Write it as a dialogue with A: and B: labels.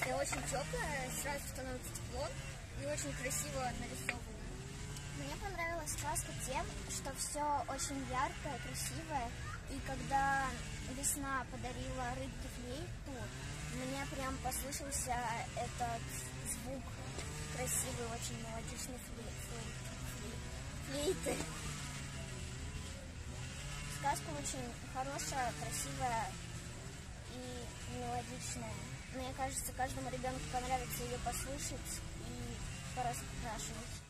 A: И очень теплая, сразу становится тепло и очень красиво нарисовано.
B: Мне понравилась сказка тем, что все очень яркое, красивое. И когда весна подарила рыбке флейту, мне прям послышался этот звук красивый, очень мелодичный флейты. Сказка очень хорошая, красивая и мелодичная. Мне кажется, каждому ребенку понравится ее послушать и пораспрашивать.